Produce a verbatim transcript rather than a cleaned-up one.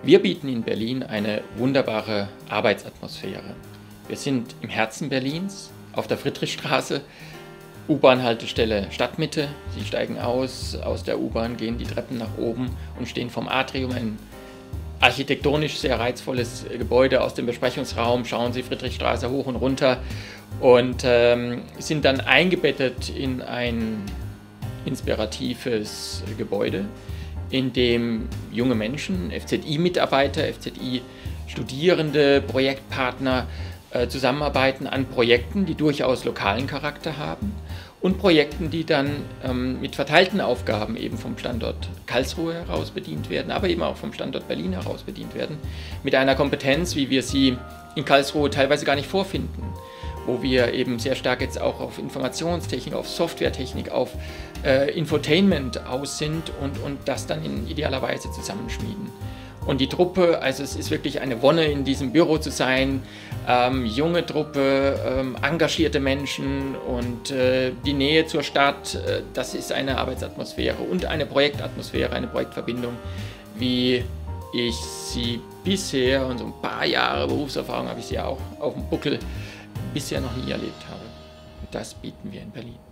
Wir bieten in Berlin eine wunderbare Arbeitsatmosphäre. Wir sind im Herzen Berlins, auf der Friedrichstraße, U-Bahn-Haltestelle Stadtmitte. Sie steigen aus, aus der U-Bahn, gehen die Treppen nach oben und stehen vom Atrium, ein architektonisch sehr reizvolles Gebäude aus dem Besprechungsraum. Schauen Sie Friedrichstraße hoch und runter und ähm, sind dann eingebettet in ein inspiratives Gebäude, in dem junge Menschen, F Z I-Mitarbeiter, F Z I-Studierende, Projektpartner äh, zusammenarbeiten an Projekten, die durchaus lokalen Charakter haben und Projekten, die dann ähm, mit verteilten Aufgaben eben vom Standort Karlsruhe heraus bedient werden, aber eben auch vom Standort Berlin heraus bedient werden, mit einer Kompetenz, wie wir sie in Karlsruhe teilweise gar nicht vorfinden, wo wir eben sehr stark jetzt auch auf Informationstechnik, auf Softwaretechnik, auf äh, Infotainment aus sind und, und das dann in idealer Weise zusammenschmieden. Und die Truppe, also es ist wirklich eine Wonne, in diesem Büro zu sein, ähm, junge Truppe, ähm, engagierte Menschen und äh, die Nähe zur Stadt, äh, das ist eine Arbeitsatmosphäre und eine Projektatmosphäre, eine Projektverbindung, wie ich sie bisher, und so ein paar Jahre Berufserfahrung habe ich sie auch auf dem Buckel, bisher noch nie erlebt habe. Und das bieten wir in Berlin.